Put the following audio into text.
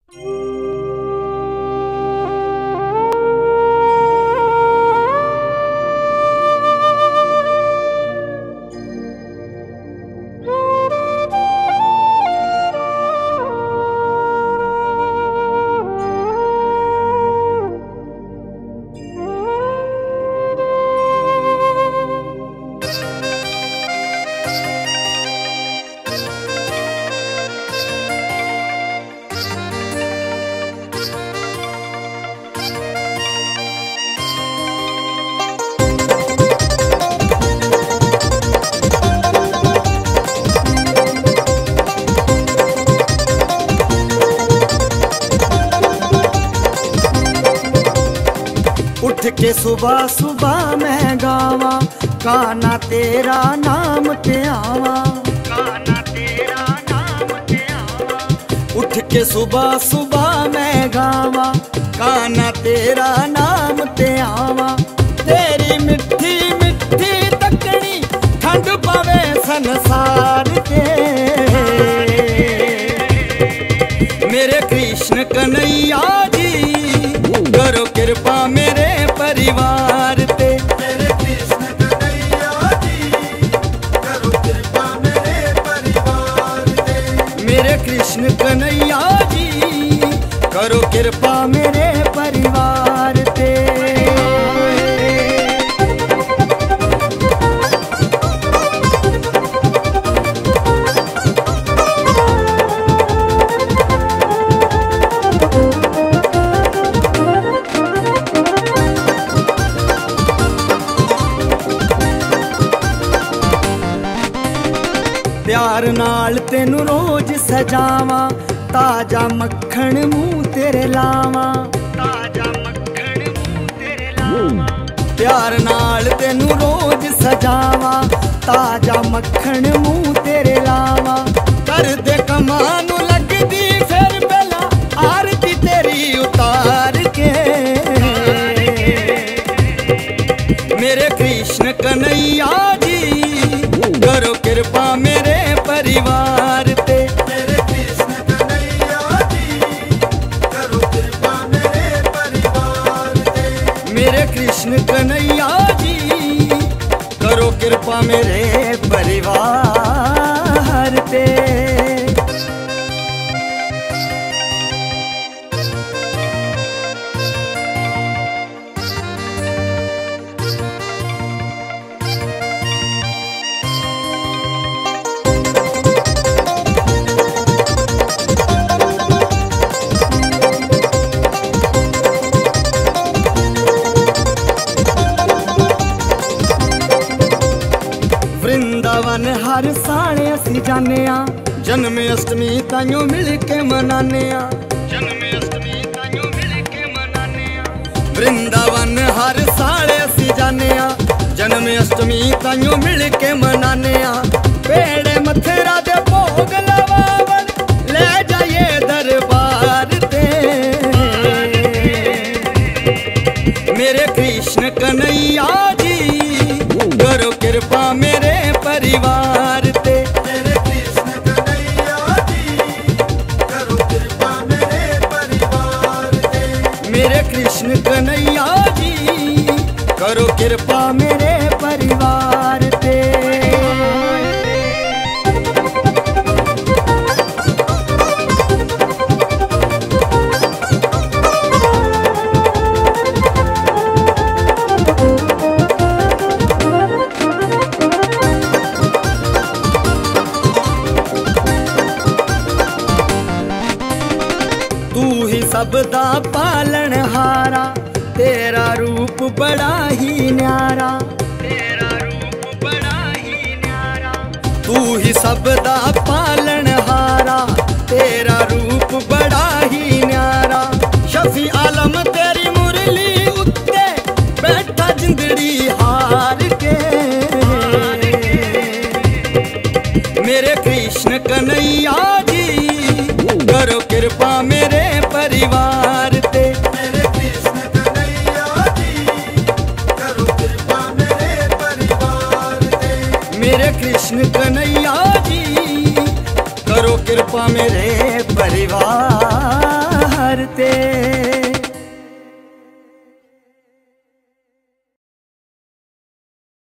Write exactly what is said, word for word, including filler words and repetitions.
उठ के सुबह सुबह मैं गावा, कान्हा तेरा नाम ते आवा, कान्हा तेरा नाम ते आवा। उठ के सुबह सुबह मैं गावा, कान्हा तेरा नाम ते आवा। तेरी मिठी मिठी तकनी ठंड पवे संसार के, मेरे कृष्ण कन्हैया जी करो कृपा मेरे परिवार पे। मेरे कृष्ण कन्हैया जी करो कृपा मेरे परिवार पे। मेरे कृष्ण कन्हैया जी करो कृपा मेरे परिवार पे। प्यार नाल तेनू रोज सजावा, ताजा मक्खन मुंह तेरे लावा, ताजा मक्खन मुंह तेरे लावा। प्यार नाल तेनू रोज सजावा, ताजा मक्खन मुंह तेरे लावा। कर दे कमानू लगदी फिर पहला आरती तेरी उतार के, मेरे कृष्ण कन्हैया जी करो कृपा मेरे परिवार पे। मेरे कृष्ण कन्हैया जी करो कृपा मेरे परिवार पे। मेरे कृष्ण कन्हैया जी करो कृपा मेरे परिवार पे। वृंदावन हर साल असी जाने आ, जन्म अष्टमी ताइयों मिल के मनाने आ, जन्म अष्टमी ताइयों मिल के मनाने आ। वृंदावन हर साल असी जाने आ, जन्म अष्टमी ताइयों मिल के मनाने आ। पेड़े मथेरा दे भोग लवावन ले जाइए दरबार ते, मेरे कृष्ण कन्हैया जी करो कृपा मेरे परिवार पे। मेरे कृष्ण कन्हैया जी करो कृपा मेरे परिवार पे। मेरे कृष्ण कन्हैया जी करो कृपा मेरे परिवार पे। सबदा पालन हारा, तेरा रूप बड़ा ही न्यारा, तेरा रूप बड़ा ही न्यारा। तू ही सबदा पालन हारा, तेरा रूप बड़ा ही न्यारा। शफी आलम तेरी मुरली उत्ते बैठा जिंदड़ी हार के, मेरे कृष्ण कन्हैया जी करो कृपा मेरे परिवार पे। मेरे कृष्ण कन्हैया जी करो कृपा मेरे परिवार पे। मेरे कृष्ण कन्हैया जी करो कृपा मेरे